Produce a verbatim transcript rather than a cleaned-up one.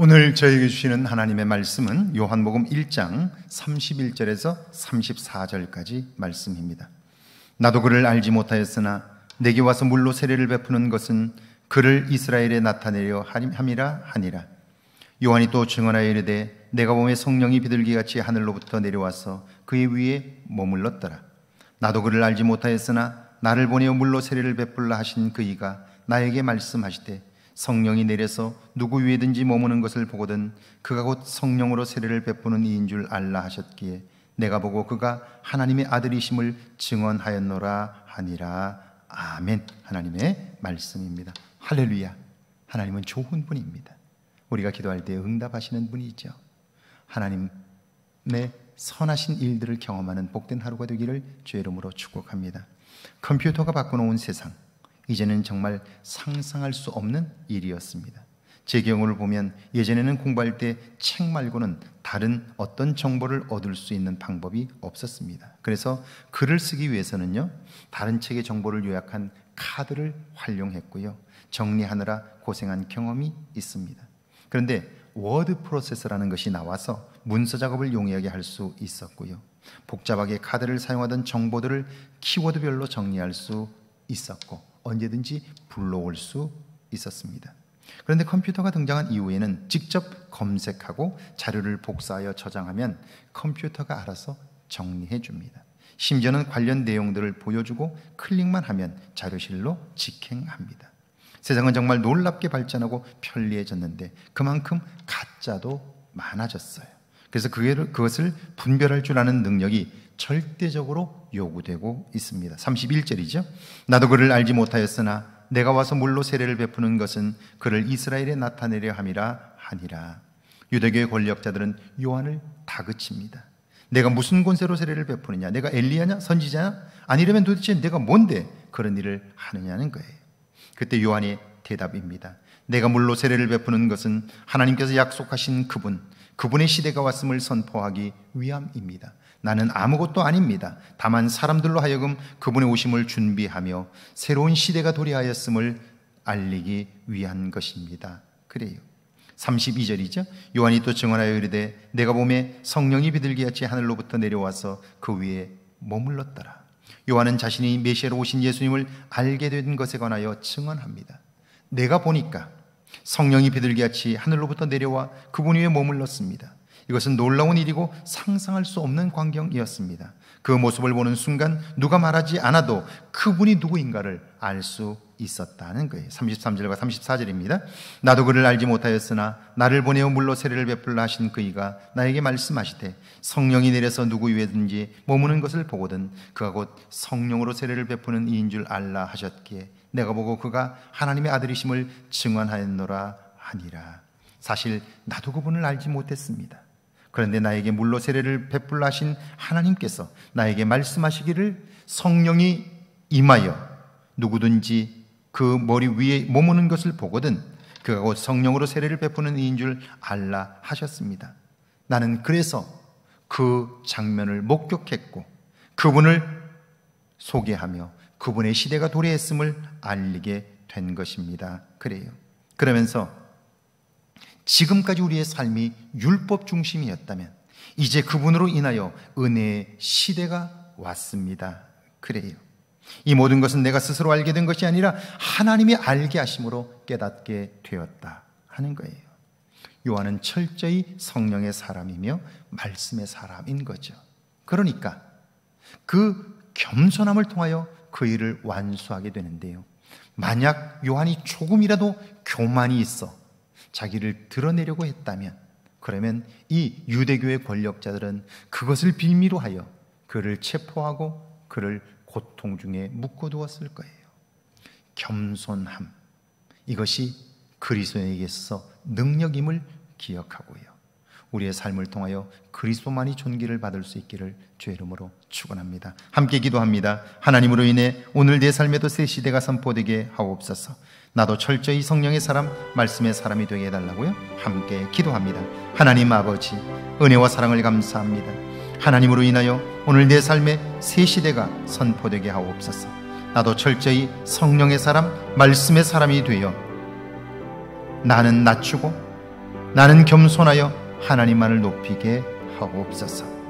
오늘 저에게 주시는 하나님의 말씀은 요한복음 일 장 삼십일 절에서 삼십사 절까지 말씀입니다. 나도 그를 알지 못하였으나 내게 와서 물로 세례를 베푸는 것은 그를 이스라엘에 나타내려 함이라 하니라. 요한이 또 증언하여 이르되 내가 보매 성령이 비둘기같이 하늘로부터 내려와서 그의 위에 머물렀더라. 나도 그를 알지 못하였으나 나를 보내어 물로 세례를 베풀라 하신 그이가 나에게 말씀하시되 성령이 내려서 누구 위에든지 머무는 것을 보거든 그가 곧 성령으로 세례를 베푸는 이인 줄 알라 하셨기에 내가 보고 그가 하나님의 아들이심을 증언하였노라 하니라. 아멘. 하나님의 말씀입니다. 할렐루야. 하나님은 좋은 분입니다. 우리가 기도할 때 응답하시는 분이죠. 하나님의 선하신 일들을 경험하는 복된 하루가 되기를 주의 이름으로 축복합니다. 컴퓨터가 바꿔놓은 세상, 이제는 정말 상상할 수 없는 일이었습니다. 제 경우를 보면 예전에는 공부할 때 책 말고는 다른 어떤 정보를 얻을 수 있는 방법이 없었습니다. 그래서 글을 쓰기 위해서는요, 다른 책의 정보를 요약한 카드를 활용했고요, 정리하느라 고생한 경험이 있습니다. 그런데 워드 프로세서라는 것이 나와서 문서 작업을 용이하게 할 수 있었고요, 복잡하게 카드를 사용하던 정보들을 키워드별로 정리할 수 있었고 언제든지 불러올 수 있었습니다. 그런데 컴퓨터가 등장한 이후에는 직접 검색하고 자료를 복사하여 저장하면 컴퓨터가 알아서 정리해 줍니다. 심지어는 관련 내용들을 보여주고 클릭만 하면 자료실로 직행합니다. 세상은 정말 놀랍게 발전하고 편리해졌는데 그만큼 가짜도 많아졌어요. 그래서 그것을 분별할 줄 아는 능력이 절대적으로 요구되고 있습니다. 삼십일 절이죠. 나도 그를 알지 못하였으나 내가 와서 물로 세례를 베푸는 것은 그를 이스라엘에 나타내려 함이라 하니라. 유대교의 권력자들은 요한을 다그칩니다. 내가 무슨 권세로 세례를 베푸느냐? 내가 엘리야냐? 선지자냐? 아니라면 도대체 내가 뭔데 그런 일을 하느냐는 거예요. 그때 요한의 대답입니다. 내가 물로 세례를 베푸는 것은 하나님께서 약속하신 그분, 그분의 시대가 왔음을 선포하기 위함입니다. 나는 아무것도 아닙니다. 다만 사람들로 하여금 그분의 오심을 준비하며 새로운 시대가 도래하였음을 알리기 위한 것입니다. 그래요. 삼십이 절이죠. 요한이 또 증언하여 이르되 내가 보매 성령이 비둘기같이 하늘로부터 내려와서 그 위에 머물렀더라. 요한은 자신이 메시아로 오신 예수님을 알게 된 것에 관하여 증언합니다. 내가 보니까 성령이 비둘기같이 하늘로부터 내려와 그분 위에 머물렀습니다. 이것은 놀라운 일이고 상상할 수 없는 광경이었습니다. 그 모습을 보는 순간 누가 말하지 않아도 그분이 누구인가를 알 수 있었다는 거예요. 삼십삼 절과 삼십사 절입니다. 나도 그를 알지 못하였으나 나를 보내어 물로 세례를 베풀라 하신 그이가 나에게 말씀하시되 성령이 내려서 누구 위에든지 머무는 것을 보거든 그가 곧 성령으로 세례를 베푸는 이인 줄 알라 하셨기에 내가 보고 그가 하나님의 아들이심을 증언하였노라 하니라. 사실 나도 그분을 알지 못했습니다. 그런데 나에게 물로 세례를 베풀라 하신 하나님께서 나에게 말씀하시기를 성령이 임하여 누구든지 그 머리 위에 머무는 것을 보거든 그가 곧 성령으로 세례를 베푸는 이인 줄 알라 하셨습니다. 나는 그래서 그 장면을 목격했고 그분을 소개하며 그분의 시대가 도래했음을 알리게 된 것입니다. 그래요. 그러면서 지금까지 우리의 삶이 율법 중심이었다면 이제 그분으로 인하여 은혜의 시대가 왔습니다. 그래요. 이 모든 것은 내가 스스로 알게 된 것이 아니라 하나님이 알게 하심으로 깨닫게 되었다 하는 거예요. 요한은 철저히 성령의 사람이며 말씀의 사람인 거죠. 그러니까 그 겸손함을 통하여 그 일을 완수하게 되는데요, 만약 요한이 조금이라도 교만이 있어 자기를 드러내려고 했다면 그러면 이 유대교의 권력자들은 그것을 빌미로 하여 그를 체포하고 그를 고통 중에 묶어두었을 거예요. 겸손함, 이것이 그리스도인에게 있어서 능력임을 기억하고요, 우리의 삶을 통하여 그리스도만이 존귀를 받을 수 있기를 주의 이름으로 축원합니다. 함께 기도합니다. 하나님으로 인해 오늘 내 삶에도 새 시대가 선포되게 하옵소서. 나도 철저히 성령의 사람, 말씀의 사람이 되게 해달라고요. 함께 기도합니다. 하나님 아버지, 은혜와 사랑을 감사합니다. 하나님으로 인하여 오늘 내 삶에 새 시대가 선포되게 하옵소서. 나도 철저히 성령의 사람, 말씀의 사람이 되어 나는 낮추고 나는 겸손하여 하나님만을 높이게 하옵소서.